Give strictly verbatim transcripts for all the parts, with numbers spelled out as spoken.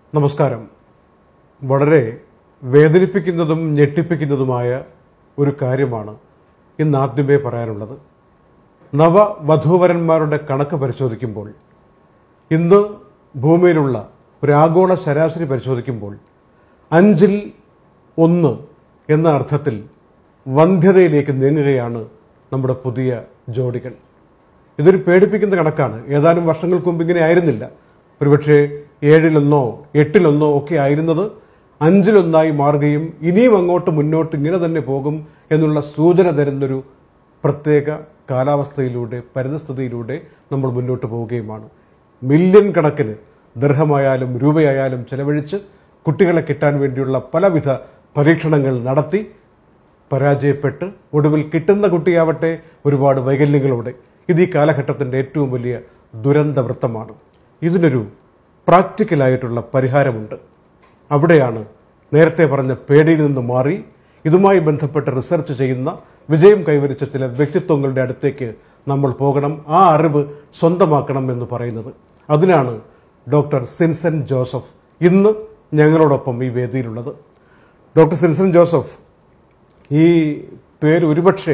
നമസ്കാരം. വളരെ വേദനിപ്പിക്കുന്നതും ഞെട്ടിപ്പിക്കുന്നതുമായ ഒരു കാര്യമാണ് ഇന്ന് ആദ്യമേ പറയാനുള്ളത്. നവവധൂവരന്മാരുടെ കണക്ക് പരിശോധിക്കുമ്പോൾ, ഇന്ന് ഭൂമിയിലുള്ള ഒരു ആഗോള ശരാശരി പരിശോധിക്കുമ്പോൾ അഞ്ചിൽ ഒന്ന് എന്ന അർത്ഥത്തിൽ വന്ധ്യതയിലേക്ക് നീങ്ങുകയാണ് നമ്മുടെ പുതിയ ജോഡികൾ. ഇതൊരു പേടിപ്പിക്കുന്ന കണക്കാണ്. ഏതാനും വർഷങ്ങൾക്ക് മുമ്പ് ഇങ്ങനെ ആയിരുന്നില്ല. ഒരുപക്ഷെ ഏഴിലൊന്നോ എട്ടിലൊന്നോ ഒക്കെ ആയിരുന്നത് അഞ്ചിലൊന്നായി മാറുകയും ഇനിയും അങ്ങോട്ട് മുന്നോട്ട് ഇങ്ങനെ തന്നെ പോകും എന്നുള്ള സൂചന തരുന്നൊരു പ്രത്യേക കാലാവസ്ഥയിലൂടെ, പരിതസ്ഥിതിയിലൂടെ നമ്മൾ മുന്നോട്ട് പോവുകയുമാണ്. മില്യൺ കണക്കിന് ദർഹമായാലും രൂപയായാലും ചെലവഴിച്ച് കുട്ടികളെ കിട്ടാൻ വേണ്ടിയുള്ള പലവിധ പരീക്ഷണങ്ങൾ നടത്തി പരാജയപ്പെട്ട് ഒടുവിൽ കിട്ടുന്ന കുട്ടിയാവട്ടെ ഒരുപാട് വൈകല്യങ്ങളോടെ. ഇത് ഈ കാലഘട്ടത്തിൻ്റെ ഏറ്റവും വലിയ ദുരന്ത വൃത്തമാണ്. ഇതിനൊരു പ്രാക്ടിക്കലായിട്ടുള്ള പരിഹാരമുണ്ട്. അവിടെയാണ് നേരത്തെ പറഞ്ഞ പേടിയിൽ നിന്ന് മാറി ഇതുമായി ബന്ധപ്പെട്ട് റിസർച്ച് ചെയ്യുന്ന, വിജയം കൈവരിച്ച ചില വ്യക്തിത്വങ്ങളുടെ അടുത്തേക്ക് നമ്മൾ പോകണം, ആ അറിവ് സ്വന്തമാക്കണം എന്ന് പറയുന്നത്. അതിനാണ് ഡോക്ടർ സിൻസൻ ജോസഫ് ഇന്ന് ഞങ്ങളോടൊപ്പം ഈ വേദിയിലുള്ളത്. ഡോക്ടർ സിൻസൻ ജോസഫ്, ഈ പേര് ഒരുപക്ഷെ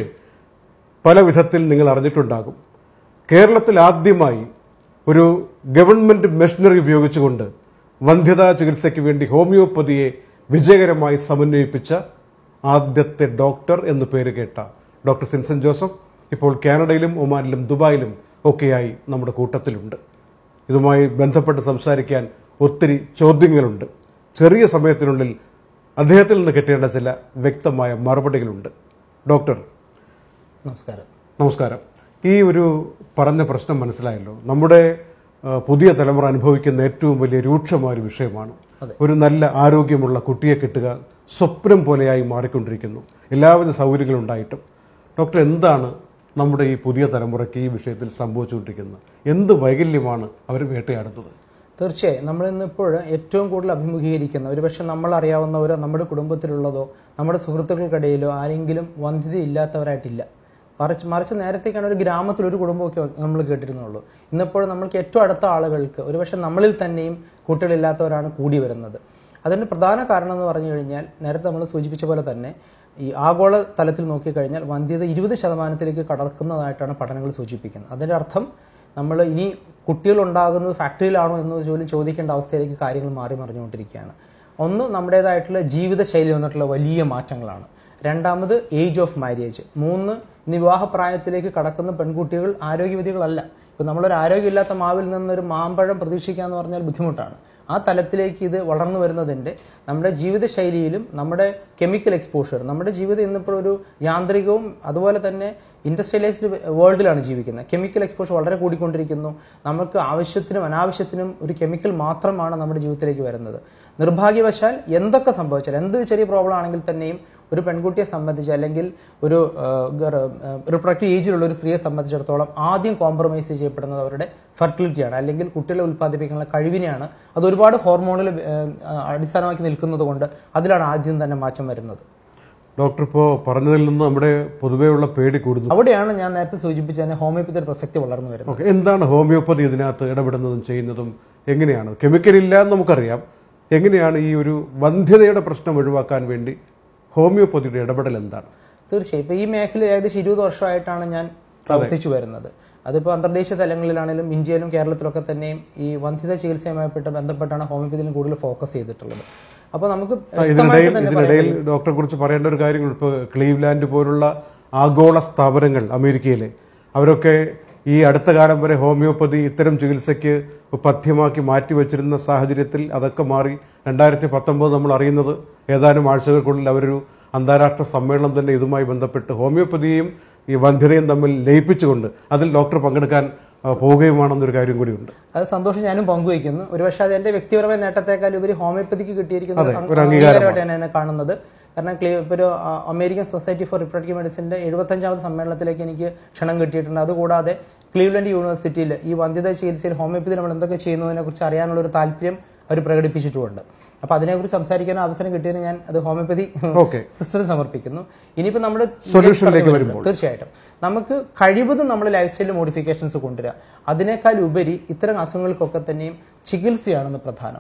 പല വിധത്തിൽ നിങ്ങൾ അറിഞ്ഞിട്ടുണ്ടാകും. കേരളത്തിൽ ആദ്യമായി ഒരു ഗവൺമെന്റ് മെഷീനറി ഉപയോഗിച്ചുകൊണ്ട് വന്ധ്യതാ ചികിത്സയ്ക്ക് വേണ്ടി ഹോമിയോപ്പതിയെ വിജയകരമായി സമന്വയിപ്പിച്ച ആദ്യത്തെ ഡോക്ടർ എന്ന് പേര് കേട്ട ഡോക്ടർ സിൻസൻ ജോസഫ് ഇപ്പോൾ കാനഡയിലും ഒമാനിലും ദുബായിലും ഒക്കെയായി നമ്മുടെ കൂട്ടത്തിലുണ്ട്. ഇതുമായി ബന്ധപ്പെട്ട് സംസാരിക്കാൻ ഒത്തിരി ചോദ്യങ്ങളുണ്ട്. ചെറിയ സമയത്തിനുള്ളിൽ അദ്ദേഹത്തിൽ നിന്ന് കിട്ടേണ്ട ചില വ്യക്തമായ മറുപടികളുണ്ട്. ഡോക്ടർ നമസ്കാരം. നമസ്കാരം. ഈ ഒരു പറഞ്ഞ പ്രശ്നം മനസ്സിലായല്ലോ. നമ്മുടെ പുതിയ തലമുറ അനുഭവിക്കുന്ന ഏറ്റവും വലിയ രൂക്ഷമായ ഒരു വിഷയമാണ്. ഒരു നല്ല ആരോഗ്യമുള്ള കുട്ടിയെ കിട്ടുക സ്വപ്നം പോലെയായി മാറിക്കൊണ്ടിരിക്കുന്നു, എല്ലാവിധ സൗകര്യങ്ങളും ഉണ്ടായിട്ടും. ഡോക്ടർ, എന്താണ് നമ്മുടെ ഈ പുതിയ തലമുറയ്ക്ക് ഈ വിഷയത്തിൽ സംഭവിച്ചുകൊണ്ടിരിക്കുന്നത്? എന്ത് വൈകല്യമാണ് അവർ വേട്ടയാടുന്നത്? തീർച്ചയായും നമ്മൾ ഇന്നിപ്പോൾ ഏറ്റവും കൂടുതൽ അഭിമുഖീകരിക്കുന്ന, ഒരുപക്ഷെ നമ്മൾ അറിയാവുന്നവരോ നമ്മുടെ കുടുംബത്തിലുള്ളതോ നമ്മുടെ സുഹൃത്തുക്കൾക്കിടയിലോ ആരെങ്കിലും വന്ധ്യത ഇല്ലാത്തവരായിട്ടില്ല. മറിച്ച് മറിച്ച് നേരത്തേക്കാണ് ഒരു ഗ്രാമത്തിൽ ഒരു കുടുംബമൊക്കെ നമ്മൾ കേട്ടിരുന്നുള്ളൂ. ഇന്നിപ്പോൾ നമ്മൾക്ക് ഏറ്റവും അടുത്ത ആളുകൾക്ക്, ഒരുപക്ഷെ നമ്മളിൽ തന്നെയും കുട്ടികളില്ലാത്തവരാണ് കൂടി വരുന്നത്. അതിൻ്റെ പ്രധാന കാരണം എന്ന് പറഞ്ഞു കഴിഞ്ഞാൽ, നേരത്തെ നമ്മൾ സൂചിപ്പിച്ച പോലെ തന്നെ ഈ ആഗോള തലത്തിൽ നോക്കിക്കഴിഞ്ഞാൽ വന്ധ്യത ഇരുപത് ശതമാനത്തിലേക്ക് കടക്കുന്നതായിട്ടാണ് പഠനങ്ങൾ സൂചിപ്പിക്കുന്നത്. അതിൻ്റെ അർത്ഥം നമ്മൾ ഇനി കുട്ടികൾ ഉണ്ടാകുന്നത് ഫാക്ടറിയിലാണോ എന്ന് ജോലി ചോദിക്കേണ്ട അവസ്ഥയിലേക്ക് കാര്യങ്ങൾ മാറി മറിഞ്ഞുകൊണ്ടിരിക്കുകയാണ്. ഒന്ന്, നമ്മുടേതായിട്ടുള്ള ജീവിതശൈലി വന്നിട്ടുള്ള വലിയ മാറ്റങ്ങളാണ്. രണ്ടാമത്, ഏജ് ഓഫ് മാരേജ്. മൂന്ന്, വിവാഹപ്രായത്തിലേക്ക് കടക്കുന്ന പെൺകുട്ടികൾ ആരോഗ്യവതികളല്ല. ഇപ്പം നമ്മളൊരു ആരോഗ്യമില്ലാത്ത മാവിൽ നിന്നൊരു മാമ്പഴം പ്രതീക്ഷിക്കുക എന്ന് പറഞ്ഞാൽ ബുദ്ധിമുട്ടാണ്. ആ തലത്തിലേക്ക് ഇത് വളർന്നു വരുന്നതിൻ്റെ നമ്മുടെ ജീവിതശൈലിയിലും നമ്മുടെ കെമിക്കൽ എക്സ്പോഷർ, നമ്മുടെ ജീവിതം ഇന്നിപ്പോൾ ഒരു യാന്ത്രികവും അതുപോലെ തന്നെ ഇൻഡസ്ട്രിയലൈസ്ഡ് വേൾഡിലാണ് ജീവിക്കുന്നത്. കെമിക്കൽ എക്സ്പോഷർ വളരെ കൂടിക്കൊണ്ടിരിക്കുന്നു. നമുക്ക് ആവശ്യത്തിനും അനാവശ്യത്തിനും ഒരു കെമിക്കൽ മാത്രമാണ് നമ്മുടെ ജീവിതത്തിലേക്ക് വരുന്നത്. നിർഭാഗ്യവശാൽ എന്തൊക്കെ സംഭവിച്ചാൽ, എന്ത് ചെറിയ പ്രോബ്ലം ആണെങ്കിൽ തന്നെയും ഒരു പെൺകുട്ടിയെ സംബന്ധിച്ച് അല്ലെങ്കിൽ ഒരു റിപ്രൊഡക്റ്റീവ് ഏജിലുള്ള ഒരു സ്ത്രീയെ സംബന്ധിച്ചിടത്തോളം ആദ്യം കോംപ്രമൈസ് ചെയ്യപ്പെടുന്നത് അവരുടെ ഫെർട്ടിലിറ്റിയാണ്, അല്ലെങ്കിൽ കുട്ടികളെ ഉൽപ്പാദിപ്പിക്കാനുള്ള കഴിവിനെയാണ്. അത് ഒരുപാട് ഹോർമോണിൽ അടിസ്ഥാനമാക്കി നിൽക്കുന്നത് കൊണ്ട് അതിലാണ് ആദ്യം തന്നെ മാറ്റം വരുന്നത്. ഡോക്ടർ ഇപ്പോൾ പറഞ്ഞതിൽ നിന്ന് നമ്മുടെ പൊതുവെയുള്ള പേടി കൂടുന്നു. അവിടെയാണ് ഞാൻ നേരത്തെ സൂചിപ്പിച്ച തന്നെ ഹോമിയോപ്പതി പ്രസക്തി വളർന്നു വരുന്നത്. എന്താണ് ഹോമിയോപ്പതി ഇതിനകത്ത് ഇടപെടുന്നതും ചെയ്യുന്നതും? എങ്ങനെയാണ്? കെമിക്കൽ ഇല്ല എന്ന് നമുക്കറിയാം. എങ്ങനെയാണ് ഈ ഒരു വന്ധ്യതയുടെ പ്രശ്നം ഒഴിവാക്കാൻ വേണ്ടി ഹോമിയോപ്പതിയുടെ ഇടപെടൽ എന്താണ്? തീർച്ചയായും ഇപ്പൊ ഈ മേഖലയിൽ ഏകദേശം ഇരുപത് വർഷമായിട്ടാണ് ഞാൻ പ്രവർത്തിച്ചു വരുന്നത്. അതിപ്പോൾ അന്തർദേശീയ തലങ്ങളിലാണെങ്കിലും ഇന്ത്യയിലും കേരളത്തിലൊക്കെ തന്നെയും ഈ വന്ധ്യത ചികിത്സയുമായി ബന്ധപ്പെട്ടാണ് ഹോമിയോപ്പതിയിലും കൂടുതൽ ഫോക്കസ് ചെയ്തിട്ടുള്ളത്. അപ്പോൾ നമുക്ക് ഇതിനിടയിൽ ഡോക്ടറെ കുറിച്ച് പറയേണ്ട ഒരു കാര്യം, ഇപ്പോൾ ക്ലീവ്ലാൻഡ് പോലുള്ള ആഗോള സ്ഥാപനങ്ങൾ അമേരിക്കയിലെ, അവരൊക്കെ ഈ അടുത്ത കാലം വരെ ഹോമിയോപ്പതി ഇത്തരം ചികിത്സയ്ക്ക് പഥ്യമാക്കി മാറ്റിവെച്ചിരുന്ന സാഹചര്യത്തിൽ അതൊക്കെ മാറി രണ്ടായിരത്തി പത്തൊമ്പത് നമ്മൾ അറിയുന്നത് ഏതാനും ആഴ്ചകൾക്കുള്ളിൽ അവരൊരു അന്താരാഷ്ട്ര സമ്മേളനം തന്നെ ഇതുമായി ബന്ധപ്പെട്ട് ഹോമിയോപ്പതിയും ഈ വന്ധ്യതയും തമ്മിൽ ലയിപ്പിച്ചുകൊണ്ട് അതിൽ ഡോക്ടർ പങ്കെടുക്കാൻ പോവുകയുമാണെന്നൊരു കാര്യം കൂടിയുണ്ട്. അത് സന്തോഷം ഞാനും പങ്കുവയ്ക്കുന്നു. ഒരുപക്ഷെ അത് എന്റെ വ്യക്തിപരമായ നേട്ടത്തെക്കാൾ ഉപരി ഹോമിയോപ്പതിക്ക് കിട്ടിയിരിക്കുന്ന അംഗീകാരമായിട്ടാണ് എന്നെ കാണുന്നത്. കാരണം ഇപ്പോൾ ഒരു അമേരിക്കൻ സൊസൈറ്റി ഫോർ റിപ്രൊഡക്റ്റീവ് മെഡിസിന്റെ എഴുപത്തഞ്ചാമത് സമ്മേളനത്തിലേക്ക് എനിക്ക് ക്ഷണം കിട്ടിയിട്ടുണ്ട്. അതുകൂടാതെ ക്ലീവ്ലൻഡ് യൂണിവേഴ്സിറ്റിയിൽ ഈ വന്ധ്യത ചികിത്സയിൽ ഹോമിയോപ്പതി നമ്മൾ എന്തൊക്കെ ചെയ്യുന്നതിനെ കുറിച്ച് അറിയാനുള്ള ഒരു താല്പര്യം അവർ പ്രകടിപ്പിച്ചിട്ടുമുണ്ട്. അപ്പൊ അതിനെക്കുറിച്ച് സംസാരിക്കാൻ അവസരം കിട്ടിയതിന് ഞാൻ അത് ഹോമിയോപ്പതി സിസ്റ്ററിന് സമർപ്പിക്കുന്നു. ഇനിയിപ്പോ നമ്മുടെ സൊല്യൂഷനിലേക്ക് വരുമ്പോൾ തീർച്ചയായിട്ടും നമുക്ക് കഴിവതും നമ്മൾ ലൈഫ് സ്റ്റൈലിൽ മോഡിഫിക്കേഷൻസ് കൊണ്ടുവരിക. അതിനേക്കാൾ ഉപരി ഇത്തരം അസുഖങ്ങൾക്കൊക്കെ തന്നെയും ചികിത്സയാണെന്ന് പ്രധാനം.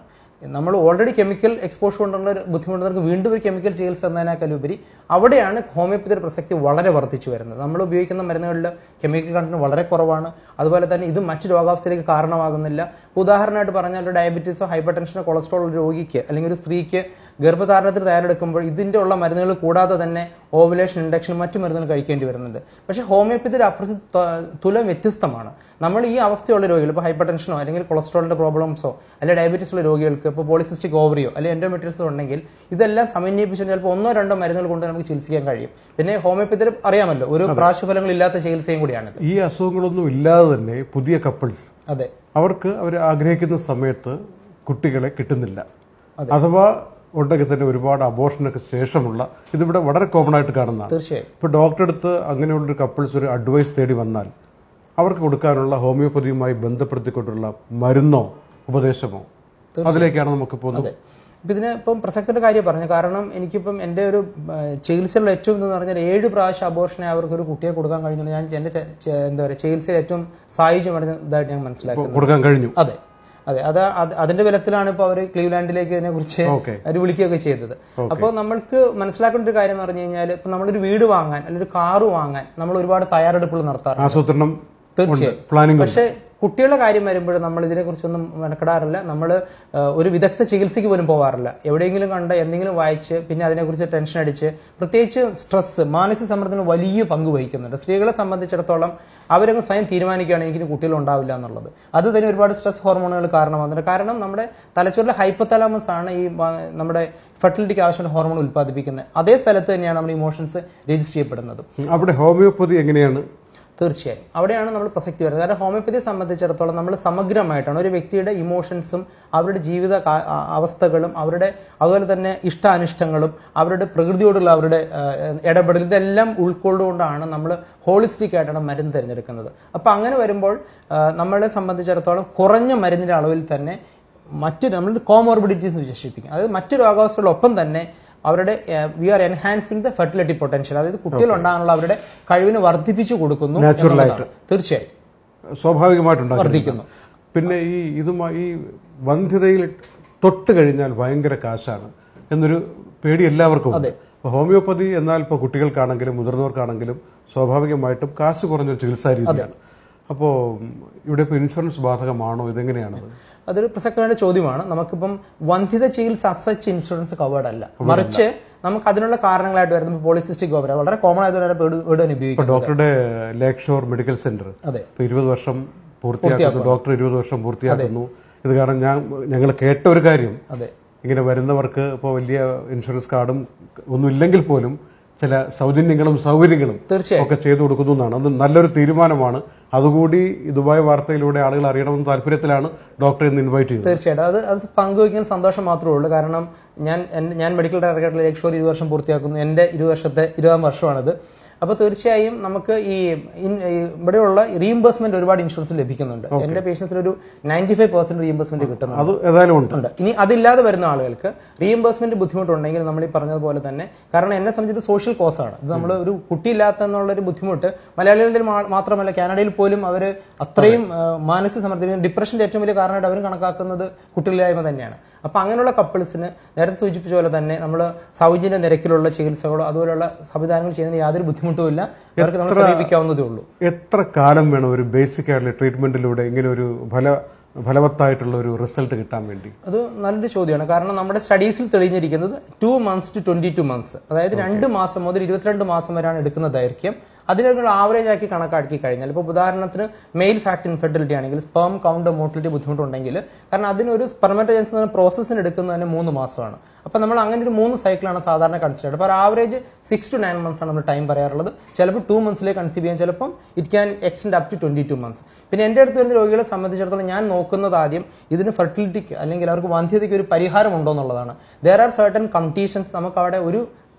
നമ്മൾ ഓൾറെഡി കെമിക്കൽ എക്സ്പോഷർ കൊണ്ടുള്ള ബുദ്ധിമുട്ടുന്നവർക്ക് വീണ്ടും ഒരു കെമിക്കൽ ചികിത്സ എന്നതിനേക്കാളുപരി അവിടെയാണ് ഹോമിയോപ്പതിയുടെ പ്രസക്തി വളരെ വർദ്ധിച്ചു വരുന്നത്. നമ്മൾ ഉപയോഗിക്കുന്ന മരുന്നുകളിൽ കെമിക്കൽ കണ്ടന്റ് വളരെ കുറവാണ്. അതുപോലെ തന്നെ ഇത് മറ്റ് രോഗാവസ്ഥയിലേക്ക് കാരണമാകുന്നില്ല. ഉദാഹരണമായിട്ട് പറഞ്ഞാൽ ഒരു ഡയബറ്റീസോ ഹൈപ്പർ ടെൻഷനോ കൊളസ്ട്രോൾ ഒരു രോഗിക്ക് അല്ലെങ്കിൽ ഒരു സ്ത്രീക്ക് ഗർഭധാരണത്തിന് തയ്യാറെടുക്കുമ്പോൾ ഇതിന്റെ ഉള്ള മരുന്നുകൾ കൂടാതെ തന്നെ ഓവുലേഷൻ, ഇൻഡക്ഷൻ, മറ്റു മരുന്നുകൾ കഴിക്കേണ്ടി വരുന്നുണ്ട്. പക്ഷേ ഹോമിയോപ്പതിയുടെ അപ്രസക്തി തുലം വ്യത്യസ്തമാണ്. നമ്മൾ ഈ അവസ്ഥയുള്ള രോഗികൾ ഇപ്പോൾ ഹൈപ്പർ ടെൻഷനോ അല്ലെങ്കിൽ കൊളസ്ട്രോളിന്റെ പ്രോബ്ലംസോ അല്ലെങ്കിൽ ഡയബറ്റീസുള്ള രോഗികൾക്ക് ഇപ്പോൾ പോളിസിസ്റ്റിക് ഓവറിയോ അല്ലെങ്കിൽ എൻഡോമെട്രിയോസിസോ ഉണ്ടെങ്കിൽ ഇതെല്ലാം സമന്വയിപ്പിച്ച് ചിലപ്പോൾ ഒന്നോ രണ്ടോ മരുന്നുകൾ കൊണ്ട് നമുക്ക് ചികിത്സിക്കാൻ കഴിയും. പിന്നെ ഹോമിയോപ്പതിയിൽ അറിയാമല്ലോ ഒരു പാർശ്വഫലങ്ങൾ ഇല്ലാത്ത ചികിത്സയും കൂടിയാണ്. ഈ അസുഖങ്ങളൊന്നും ഇല്ലാതെ തന്നെ പുതിയ കപ്പിൾസ് അതെ അവർക്ക് അവർ ആഗ്രഹിക്കുന്ന സമയത്ത് കുട്ടികളെ കിട്ടുന്നില്ല, അഥവാ ഉണ്ടെങ്കിൽ തന്നെ ഒരുപാട് അബോർഷനൊക്കെ ശേഷമുള്ള ഇതിവിടെ വളരെ കോമൺ ആയിട്ട് കാണുന്നതാണ്. തീർച്ചയായും ഇപ്പൊ ഡോക്ടറെ അടുത്ത് അങ്ങനെയുള്ളൊരു കപ്പിൾസ് ഒരു അഡ്വൈസ് തേടി വന്നാൽ അവർക്ക് കൊടുക്കാനുള്ള ഹോമിയോപ്പതിയുമായി ബന്ധപ്പെടുത്തിക്കൊണ്ടുള്ള മരുന്നോ ഉപദേശമോ അതിലേക്കാണ് നമുക്ക് പോകുന്നത്. ഇപ്പം ഇതിന് ഇപ്പം പ്രസക്തിയുടെ കാര്യം പറഞ്ഞു. കാരണം എനിക്കിപ്പം എൻ്റെ ഒരു ചികിത്സയിലുള്ള ഏറ്റവും എന്ന് പറഞ്ഞാൽ ഏഴ് പ്രാവശ്യം അബോർഷനെ അവർക്ക് ഒരു കുട്ടിയെ കൊടുക്കാൻ കഴിഞ്ഞു. ഞാൻ എൻ്റെ എന്താ പറയുക ചികിത്സയിൽ ഏറ്റവും സായുജ്യമടഞ്ഞതായിട്ട് ഞാൻ മനസ്സിലാക്കുന്നത് കൊടുക്കാൻ കഴിഞ്ഞു. അതെ അതെ അത് അതിന്റെ ബലത്തിലാണ് ഇപ്പൊ അവർ ക്ലീവ്ലാൻഡിലേക്ക് ഇതിനെ കുറിച്ച് അവർ വിളിക്കുകയൊക്കെ ചെയ്തത്. അപ്പോൾ നമ്മൾക്ക് മനസ്സിലാക്കേണ്ട ഒരു കാര്യം എന്ന് പറഞ്ഞു കഴിഞ്ഞാൽ ഇപ്പൊ നമ്മളൊരു വീട് വാങ്ങാൻ അല്ലെങ്കിൽ ഒരു കാറ് വാങ്ങാൻ നമ്മൾ ഒരുപാട് തയ്യാറെടുപ്പുകൾ നടത്താറുണ്ട്, ആസൂത്രണം തീർച്ചയായും. പക്ഷേ കുട്ടികളുടെ കാര്യം വരുമ്പോൾ നമ്മൾ ഇതിനെക്കുറിച്ചൊന്നും മെനക്കെടാറില്ല. നമ്മൾ ഒരു വിദഗ്ധ ചികിത്സയ്ക്ക് പോലും പോകാറില്ല. എവിടെയെങ്കിലും കണ്ട് എന്തെങ്കിലും വായിച്ച് പിന്നെ അതിനെക്കുറിച്ച് ടെൻഷൻ അടിച്ച്, പ്രത്യേകിച്ച് സ്ട്രെസ്, മാനസിക സമ്മർദ്ദത്തിന് വലിയ പങ്ക് വഹിക്കുന്നുണ്ട്. സ്ത്രീകളെ സംബന്ധിച്ചിടത്തോളം അവരങ്ങ് സ്വയം തീരുമാനിക്കുകയാണ് എനിക്ക് കുട്ടികൾ ഉണ്ടാവില്ല എന്നുള്ളത്. അത് തന്നെ ഒരുപാട് സ്ട്രെസ് ഹോർമോണുകൾ കാരണമാകുന്നുണ്ട്. കാരണം നമ്മുടെ തലച്ചോറിലെ ഹൈപ്പോതലാമസ് ആണ് ഈ നമ്മുടെ ഫെർട്ടിലിറ്റിക്ക് ആവശ്യമുള്ള ഹോർമോൺ ഉത്പാദിപ്പിക്കുന്നത്. അതേ സ്ഥലത്ത് തന്നെയാണ് നമ്മുടെ ഇമോഷൻസ് രജിസ്റ്റർ ചെയ്യപ്പെടുന്നത്. അവിടെ ഹോമിയോപ്പതി എങ്ങനെയാണ്? തീർച്ചയായും അവിടെയാണ് നമ്മൾ പ്രസക്തി വരുന്നത്. കാരണം ഹോമിയോപ്പതിയെ സംബന്ധിച്ചിടത്തോളം നമ്മൾ സമഗ്രമായിട്ടാണ് ഒരു വ്യക്തിയുടെ ഇമോഷൻസും അവരുടെ ജീവിത അവസ്ഥകളും അവരുടെ അതുപോലെ തന്നെ ഇഷ്ടാനിഷ്ടങ്ങളും അവരുടെ പ്രകൃതിയോടുള്ള അവരുടെ ഇടപെടൽ ഇതെല്ലാം ഉൾക്കൊണ്ടുകൊണ്ടാണ് നമ്മൾ ഹോളിസ്റ്റിക് ആയിട്ടാണ് മരുന്ന് തിരഞ്ഞെടുക്കുന്നത്. അപ്പം അങ്ങനെ വരുമ്പോൾ നമ്മളെ സംബന്ധിച്ചിടത്തോളം കുറഞ്ഞ മരുന്നിന്റെ അളവിൽ തന്നെ മറ്റു നമ്മൾ കോമോർബിഡിറ്റീസ് വിശേഷിപ്പിക്കും. അതായത് മറ്റു രോഗാവസ്ഥകളൊപ്പം തന്നെ അവരുടെ we are enhancing the fertility potential, അതായത് കുട്ടികൾ ഉണ്ടാകാനുള്ള അവരുടെ കഴിവിനെ വർദ്ധിപ്പിച്ചു കൊടുക്കുന്നു. നാച്ചുറലായിട്ട് തീർച്ചയായും സ്വാഭാവികമായിട്ട് വർദ്ധിക്കുന്നു. പിന്നെ ഈ ഇതുമായി ഈ വന്ധ്യതയിൽ തൊട്ട് കഴിഞ്ഞാൽ ഭയങ്കര കാശാണ് എന്നൊരു പേടി എല്ലാവർക്കും. ഹോമിയോപ്പതി എന്നാൽ ഇപ്പോൾ കുട്ടികൾക്കാണെങ്കിലും മുതിർന്നവർക്കാണെങ്കിലും സ്വാഭാവികമായിട്ടും കാശ് കുറഞ്ഞൊരു ചികിത്സാ രീതിയാണ്. അപ്പോൾ ഇവിടെ ഇപ്പോൾ ഇൻഷുറൻസ് ബാധകമാണോ? ഇതെങ്ങനെയാണ്? അതൊരു പ്രസക്തമായ ചോദ്യമാണ്. നമുക്കിപ്പം വന്ധ്യത ചികിത്സ അസച്ച് ഇൻഷുറൻസ് കവേർഡ് അല്ല, മറിച്ച് നമുക്ക് അതിനുള്ള കാരണങ്ങളായിട്ട് വരുന്നത് പോളിസിസ്റ്റിക് ഓവറി വളരെ കോമൺ ആയതുകൊണ്ട് ഉപയോഗിക്കും. ഡോക്ടറുടെ ലേക്ക് ഷോർ മെഡിക്കൽ സെന്റർ ഇരുപത് വർഷം പൂർത്തിയാക്കുന്നു, ഡോക്ടർ ഇരുപത് വർഷം പൂർത്തിയാക്കുന്നു. ഇത് കാരണം ഞാൻ ഞങ്ങൾ കേട്ട ഒരു കാര്യം, ഇങ്ങനെ വരുന്നവർക്ക് ഇപ്പോൾ വലിയ ഇൻഷുറൻസ് കാർഡും ഒന്നും ഇല്ലെങ്കിൽ പോലും ചില സൗജന്യങ്ങളും സൗകര്യങ്ങളും ഒക്കെ ചെയ്തു കൊടുക്കുന്നു എന്നാണ്. അത് നല്ലൊരു തീരുമാനമാണ്. അതുകൂടി ദുബായ് വാർത്തയിലൂടെ ആളുകൾ അറിയണമെന്ന താല്പര്യത്തിലാണ് ഡോക്ടറെ ഇന്ന് ഇൻവൈറ്റ് ചെയ്തത്. തീർച്ചയായിട്ടും അത് അത് പങ്കുവയ്ക്കുന്ന സന്തോഷം മാത്രമേ ഉള്ളൂ. കാരണം ഞാൻ ഞാൻ മെഡിക്കൽ ഡയറക്ടർ ലേക്ക് ഷോർ ഇരുപത് വർഷം പൂർത്തിയാക്കുന്നു. എൻ്റെ ഇരുപത് വർഷത്തെ ഇരുപതാം വർഷമാണിത്. അപ്പോൾ തീർച്ചയായും നമുക്ക് ഈ ഇവിടെയുള്ള റീഇംബേഴ്സ്മെന്റ് ഒരുപാട് ഇൻഷുറൻസ് ലഭിക്കുന്നുണ്ട്. എന്റെ പേഷ്യൻസിന് ഒരു നയൻറ്റി ഫൈവ് പെർസെന്റ് റീഇംബേഴ്സ്മെന്റ് കിട്ടുന്നുണ്ട്. ഇനി അതില്ലാതെ വരുന്ന ആളുകൾക്ക് റീഇംബേഴ്സ്മെന്റ് ബുദ്ധിമുട്ടുണ്ടെങ്കിൽ നമ്മൾ ഈ പറഞ്ഞതുപോലെ തന്നെ, കാരണം എന്നെ സംബന്ധിച്ച് സോഷ്യൽ കോസ് ആണ് ഇത്. നമ്മൾ ഒരു കുട്ടിയില്ലാത്ത എന്നുള്ളൊരു ബുദ്ധിമുട്ട് മലയാളികളുടെ മാത്രമല്ല കാനഡയിൽ പോലും അവർ അത്രയും മാനസിക സമ്മർദ്ദം, ഡിപ്രഷന്റെ ഏറ്റവും വലിയ കാരണമായിട്ട് അവരും കണക്കാക്കുന്നത് കുട്ടികളില്ലായ്മ തന്നെയാണ്. അപ്പൊ അങ്ങനെയുള്ള കപ്പിൾസിന് നേരത്തെ സൂചിപ്പിച്ച പോലെ തന്നെ നമ്മൾ സൗജന്യ നിരക്കിലുള്ള ചികിത്സകളോ അതുപോലുള്ള സംവിധാനങ്ങൾ ചെയ്യുന്നതിന് യാതൊരു ബുദ്ധിമുട്ടും ഇല്ല. അവർക്ക് നമ്മൾ സമീപിക്കാവുന്നതേ ഉള്ളൂ. എത്ര കാലം വേണം ഒരു ബേസിക് ആയിട്ടുള്ള ട്രീറ്റ്മെന്റിലൂടെ ഇങ്ങനെ ഒരു ഫല ഫലവത്തായിട്ടുള്ള ഒരു റിസൾട്ട് കിട്ടാൻ വേണ്ടി? അത് നല്ലൊരു ചോദ്യമാണ്. കാരണം നമ്മുടെ സ്റ്റഡീസിൽ തെളിഞ്ഞിരിക്കുന്നത് two months to twenty two months അതായത് രണ്ട് മാസം മുതൽ ഇരുപത്തിരണ്ട് മാസം വരെയാണ് എടുക്കുന്ന ദൈർഘ്യം. അതിനൊരു ആവറേജ് ആക്കി കണക്കാക്കി കഴിഞ്ഞാൽ ഇപ്പോൾ ഉദാഹരണത്തിന് മെയിൽ ഫാക്ട് ഇൻഫെർട്ടിലിറ്റി ആണെങ്കിൽ സ്പേം കൗണ്ട് മോട്ടിലിറ്റി ബുദ്ധിമുട്ടുണ്ടെങ്കിൽ, കാരണം അതിനൊരു സ്പെർമറ്റോജൻസ് എന്ന പ്രോസസ്സിന് എടുക്കുന്നതിന് മൂന്ന് മാസമാണ്. അപ്പോൾ നമ്മൾ അങ്ങനെ ഒരു മൂന്ന് സൈക്കിളാണ് സാധാരണ കൺസിഡർ. അപ്പോൾ average six to nine months ആണ് നമ്മൾ ടൈം പറയാറുള്ളത്. ചിലപ്പോൾ ടു മന്ത്സിലേക്ക് കൺസീവ് ചെയ്യാൻ, ചിലപ്പം it can extend up to twenty two months. പിന്നെ എൻ്റെ അടുത്ത് വരുന്ന രോഗികളെ സംബന്ധിച്ചിടത്തോളം ഞാൻ നോക്കുന്നത് ആദ്യം ഇതിന് ഫെർട്ടിലിറ്റിക്ക് അല്ലെങ്കിൽ അവർക്ക് വന്ധ്യതയ്ക്ക് ഒരു പരിഹാരം ഉണ്ടോ എന്നുള്ളതാണ്. There are certain conditions. നമുക്ക് അവിടെ ഒരു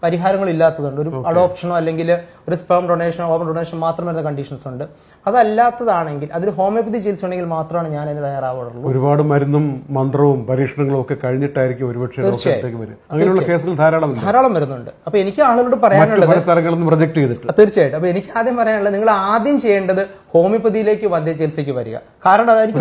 പരിഹാരങ്ങൾ ഇല്ലാത്തതുണ്ട്. ഒരു അഡോപ്ഷനോ അല്ലെങ്കിൽ ഒരു സ്പേം ഡൊണേഷനോ ഓവർ ഡൊണേഷൻ മാത്രം വരുന്ന കണ്ടീഷൻസ് ഉണ്ട്. അതല്ലാത്തതാണെങ്കിൽ അതിൽ ഹോമിയോപ്പതി ചികിത്സ ഉണ്ടെങ്കിൽ മാത്രമാണ് ഞാൻ അതിന് തയ്യാറാവുള്ളൂ. ഒരുപാട് മരുന്നും മന്ത്രവും പരീക്ഷണങ്ങളും ഒക്കെ കഴിഞ്ഞിട്ടായിരിക്കും ഒരുപക്ഷെ അങ്ങനെയുള്ള കേസുകൾ ധാരാളം ധാരാളം വരുന്നുണ്ട്. അപ്പൊ എനിക്ക് ആളുകളോട് പറയാനുള്ളത് പ്രൊജക്ട് ചെയ്തിട്ട് തീർച്ചയായിട്ടും അപ്പൊ എനിക്ക് ആദ്യം പറയാനുള്ളത്, നിങ്ങൾ ആദ്യം ചെയ്യേണ്ടത് ഹോമിയോപ്പതിയിലേക്ക് വന്ധ്യ ചികിത്സയ്ക്ക് വരിക. കാരണം അതായിരിക്കും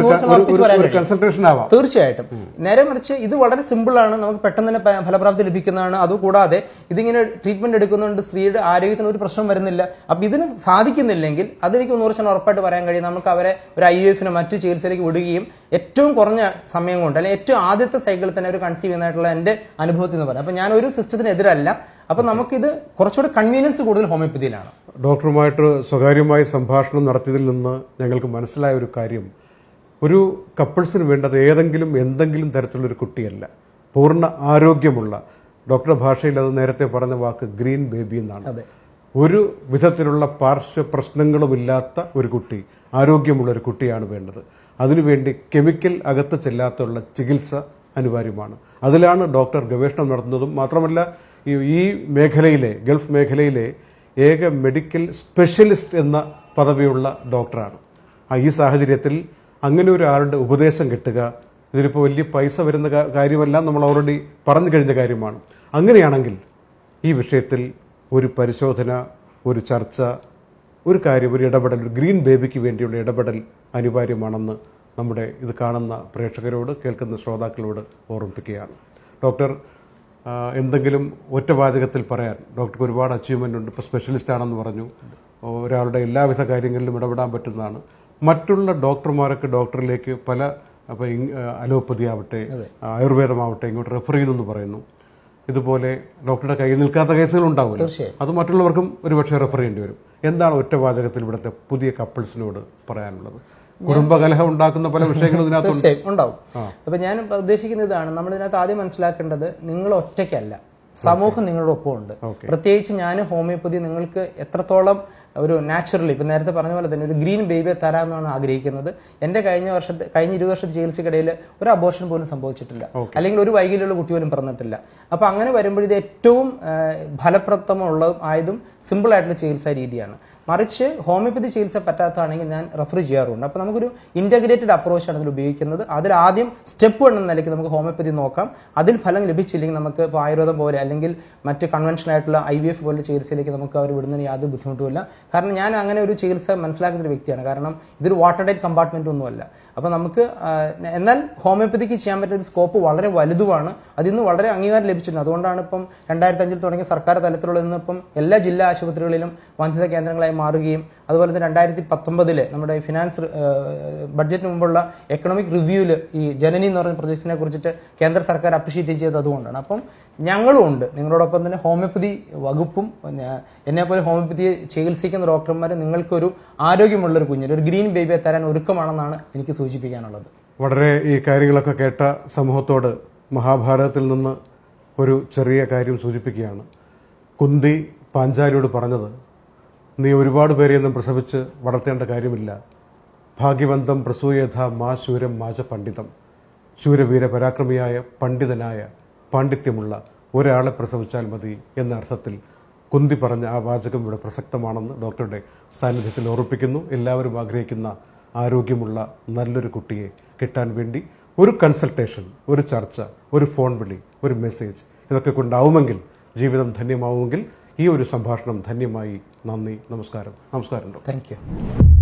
തീർച്ചയായിട്ടും. നേരെ മറിച്ച് ഇത് വളരെ സിമ്പിൾ ആണ്, നമുക്ക് പെട്ടെന്ന് തന്നെ ഫലപ്രാപ്തി ലഭിക്കുന്നതാണ്. അതുകൂടാതെ ഇതിങ്ങനെ ട്രീറ്റ്മെന്റ് എടുക്കുന്നുണ്ട്, സ്ത്രീയുടെ ആരോഗ്യത്തിന് ഒരു പ്രശ്നം വരുന്നില്ല. അപ്പൊ ഇതിന് സാധിക്കുന്നില്ലെങ്കിൽ അതെനിക്ക് നൂറ് ശതമാനം ഉറപ്പായിട്ട് പറയാൻ കഴിയും, നമുക്ക് അവരെ ഒരു ഐ എഫിന് മറ്റു ചികിത്സയിലേക്ക് വിടുകയും ഏറ്റവും കുറഞ്ഞ സമയം കൊണ്ട് അല്ലെങ്കിൽ ഏറ്റവും ആദ്യത്തെ സൈക്കിളിൽ തന്നെ ഒരു കൺസീവ് ചെയ്യുന്നതായിട്ടുള്ള എന്റെ അനുഭവത്തിൽ നിന്ന് പറയാം. അപ്പൊ ഞാൻ ഒരു സിസ്റ്റത്തിനെതിരല്ല. അപ്പൊ നമുക്കിത് കുറച്ചുകൂടി കൺവീനിയൻസ് കൂടുതൽ ഹോമിയോപ്പതിയിലാണ്. ഡോക്ടറുമായിട്ട് സ്വകാര്യമായി സംഭാഷണം നടത്തിയതിൽ നിന്ന് ഞങ്ങൾക്ക് മനസ്സിലായ ഒരു കാര്യം, ഒരു കപ്പിൾസിന് വേണ്ടത് ഏതെങ്കിലും എന്തെങ്കിലും തരത്തിലുള്ളൊരു കുട്ടിയല്ല, പൂർണ്ണ ആരോഗ്യമുള്ള, ഡോക്ടറുടെ ഭാഷയിൽ അത് നേരത്തെ പറഞ്ഞ വാക്ക് ഗ്രീൻ ബേബി എന്നാണ്. ഒരു വിധത്തിലുള്ള പാർശ്വ പ്രശ്നങ്ങളുമില്ലാത്ത ഒരു കുട്ടി, ആരോഗ്യമുള്ള ഒരു കുട്ടിയാണ് വേണ്ടത്. അതിനുവേണ്ടി കെമിക്കൽ അകത്ത് ചെല്ലാത്തുള്ള ചികിത്സ അനിവാര്യമാണ്. അതിലാണ് ഡോക്ടർ ഗവേഷണം നടത്തുന്നതും. മാത്രമല്ല ഈ മേഖലയിലെ ഗൾഫ് മേഖലയിലെ ഏക മെഡിക്കൽ സ്പെഷ്യലിസ്റ്റ് എന്ന പദവിയുള്ള ഡോക്ടറാണ്. ഈ സാഹചര്യത്തിൽ അങ്ങനെ ഒരാളുടെ ഉപദേശം കിട്ടുക, ഇതിലിപ്പോൾ വലിയ പൈസ വരുന്ന കാര്യമല്ല, നമ്മൾ ഓൾറെഡി പറഞ്ഞു കഴിഞ്ഞ കാര്യമാണ്. അങ്ങനെയാണെങ്കിൽ ഈ വിഷയത്തിൽ ഒരു പരിശോധന, ഒരു ചർച്ച, ഒരു കാര്യം, ഒരു ഇടപെടൽ, ഒരു ഗ്രീൻ ബേബിക്ക് വേണ്ടിയുള്ള ഇടപെടൽ അനിവാര്യമാണെന്ന് നമ്മുടെ ഇത് കാണുന്ന പ്രേക്ഷകരോട്, കേൾക്കുന്ന ശ്രോതാക്കളോട് ഓർമ്മിപ്പിക്കുകയാണ്. ഡോക്ടർ എന്തെങ്കിലും ഒറ്റ വാചകത്തിൽ പറയാൻ, ഡോക്ടർക്ക് ഒരുപാട് അച്ചീവ്മെന്റ് ഉണ്ട്. ഇപ്പോൾ സ്പെഷ്യലിസ്റ്റ് ആണെന്ന് പറഞ്ഞു, ഒരാളുടെ എല്ലാവിധ കാര്യങ്ങളിലും ഇടപെടാൻ പറ്റുന്നതാണ്. മറ്റുള്ള ഡോക്ടർമാരൊക്കെ ഡോക്ടറിലേക്ക് പല അപ്പോൾ അലോപ്പതി ആവട്ടെ ആയുർവേദമാവട്ടെ ഇങ്ങോട്ട് റെഫർ ചെയ്യുന്നു പറയുന്നു. ഇതുപോലെ ഡോക്ടറുടെ കയ്യിൽ നിൽക്കാത്ത കേസുകൾ ഉണ്ടാവില്ല, അത് മറ്റുള്ളവർക്കും ഒരുപക്ഷെ റെഫർ ചെയ്യേണ്ടി വരും. എന്താണ് ഒറ്റ വാചകത്തിൽ ഇവിടുത്തെ പുതിയ കപ്പിൾസിനോട് പറയാനുള്ളത്? കുടുംബകലഹം ഉണ്ടാക്കുന്ന പല വിഷയങ്ങളും ഇതിനകത്ത് ഉണ്ടാവും. അപ്പൊ ഞാൻ ഉദ്ദേശിക്കുന്ന ഇതാണ്, നമ്മൾ ഇതിനകത്ത് ആദ്യം മനസ്സിലാക്കേണ്ടത്, നിങ്ങൾ ഒറ്റയ്ക്കല്ല, സമൂഹം നിങ്ങളുടെ ഒപ്പം ഉണ്ട്. പ്രത്യേകിച്ച് ഞാൻ ഹോമിയോപ്പതി നിങ്ങൾക്ക് എത്രത്തോളം ഒരു നാച്ചുറലി, ഇപ്പൊ നേരത്തെ പറഞ്ഞ പോലെ തന്നെ ഒരു ഗ്രീൻ ബേബിയെ തരാമെന്നാണ് ആഗ്രഹിക്കുന്നത്. എന്റെ കഴിഞ്ഞ വർഷത്തെ കഴിഞ്ഞ ഇരുപത് വർഷത്തെ ചികിത്സക്കിടയിൽ ഒരു അബോർഷൻ പോലും സംഭവിച്ചിട്ടില്ല, അല്ലെങ്കിൽ ഒരു വൈകല്യമുള്ള കുട്ടി പോലും പിറന്നിട്ടില്ല. അപ്പൊ അങ്ങനെ വരുമ്പോൾ ഇത് ഏറ്റവും ഫലപ്രദമുള്ളതും ആയതും സിമ്പിൾ ആയിട്ടുള്ള ചികിത്സാ രീതിയാണ്. മറിച്ച് ഹോമിയോപ്പതി ചികിത്സ പറ്റാത്തതാണെങ്കിൽ ഞാൻ റെഫർ ചെയ്യാറുണ്ട്. അപ്പോൾ നമുക്കൊരു ഇന്റഗ്രേറ്റഡ് അപ്രോച്ചാണ് അതിൽ ഉപയോഗിക്കുന്നത്. അതിൽ ആദ്യം സ്റ്റെപ്പ് വൺ എന്ന നിലയ്ക്ക് നമുക്ക് ഹോമിയോപ്പതി നോക്കാം. അതിൽ ഫലം ലഭിച്ചില്ലെങ്കിൽ നമുക്ക് ഇപ്പോൾ ആയുർവേദം പോലെ അല്ലെങ്കിൽ മറ്റ് കൺവെൻഷണൽ ആയിട്ടുള്ള ഐ വി എഫ് പോലുള്ള ചികിത്സയിലേക്ക് നമുക്ക് അവർ വിടുന്നതിന് യാതൊരു ബുദ്ധിമുട്ടുമില്ല. കാരണം ഞാൻ അങ്ങനെ ഒരു ചികിത്സ മനസ്സിലാക്കുന്ന ഒരു വ്യക്തിയാണ്. കാരണം ഇതൊരു വാട്ടർ ടൈറ്റ് കമ്പാർട്ട്മെന്റ് ഒന്നുമല്ല. അപ്പോൾ നമുക്ക് എന്നാൽ ഹോമിയോപ്പതിക്ക് ചെയ്യാൻ പറ്റുന്ന സ്കോപ്പ് വളരെ വലുതുമാണ്. അതിന്ന് വളരെ അംഗീകാരം ലഭിച്ചിട്ടുണ്ട്. അതുകൊണ്ടാണ് ഇപ്പം രണ്ടായിരത്തി അഞ്ചിൽ തുടങ്ങിയ സർക്കാർ തലത്തിലുള്ള ഇന്നിപ്പം എല്ലാ ജില്ലാ ആശുപത്രികളിലും വന്ധ്യതാ കേന്ദ്രങ്ങളായി മാറുകയും അതുപോലെ തന്നെ രണ്ടായിരത്തി പത്തൊമ്പതില് നമ്മുടെ ഫിനാൻസ് ബഡ്ജറ്റിന് മുമ്പുള്ള എക്കണോമിക് റിവ്യൂവിൽ ഈ ജനനി എന്ന് പറഞ്ഞ പ്രൊജക്ടിനെ കുറിച്ചിട്ട് കേന്ദ്ര സർക്കാർ അപ്രീഷിയേറ്റ് ചെയ്തത് അതുകൊണ്ടാണ്. അപ്പം ഞങ്ങളും ഉണ്ട് നിങ്ങളോടൊപ്പം തന്നെ. ഹോമിയോപ്പതി വകുപ്പും എന്നെപ്പോലെ ഹോമിയോപ്പതി ചികിത്സിക്കുന്ന ഡോക്ടർമാർ നിങ്ങൾക്കൊരു ആരോഗ്യമുള്ളൊരു കുഞ്ഞിന് ഒരു ഗ്രീൻ ബേബിയെ തരാൻ ഒരുക്കമാണെന്നാണ് എനിക്ക് സൂചിപ്പിക്കാനുള്ളത്. വളരെ ഈ കാര്യങ്ങളൊക്കെ കേട്ട സമൂഹത്തോട് മഹാഭാരതത്തിൽ നിന്ന് ഒരു ചെറിയ കാര്യം സൂചിപ്പിക്കുകയാണ്. കുന്തി പാഞ്ചാലിയോട് പറഞ്ഞത്, നീ ഒരുപാട് പേരെയൊന്നും പ്രസവിച്ച് വളർത്തേണ്ട കാര്യമില്ല. ഭാഗ്യവന്തം പ്രസൂയഥ മാ ശൂരം മാച പണ്ഡിതം. ശൂരവീര പരാക്രമിയായ പണ്ഡിതനായ പാണ്ഡിത്യമുള്ള ഒരാളെ പ്രസവിച്ചാൽ മതി എന്ന അർത്ഥത്തിൽ കുന്തി പറഞ്ഞ ആ വാചകം ഇവിടെ പ്രസക്തമാണെന്ന് ഡോക്ടറുടെ സാന്നിധ്യത്തിൽ ഓർമ്മിപ്പിക്കുന്നു. എല്ലാവരും ആഗ്രഹിക്കുന്ന ആരോഗ്യമുള്ള നല്ലൊരു കുട്ടിയെ കിട്ടാൻ വേണ്ടി ഒരു കൺസൾട്ടേഷൻ, ഒരു ചർച്ച, ഒരു ഫോൺ വിളി, ഒരു മെസ്സേജ് ഇതൊക്കെ കൊണ്ടാവുമെങ്കിൽ, ജീവിതം ധന്യമാവുമെങ്കിൽ ഈ ഒരു സംഭാഷണം ധന്യമായി. നന്ദി, നമസ്കാരം. നമസ്കാരം ഡോക്ടർ. Thank you.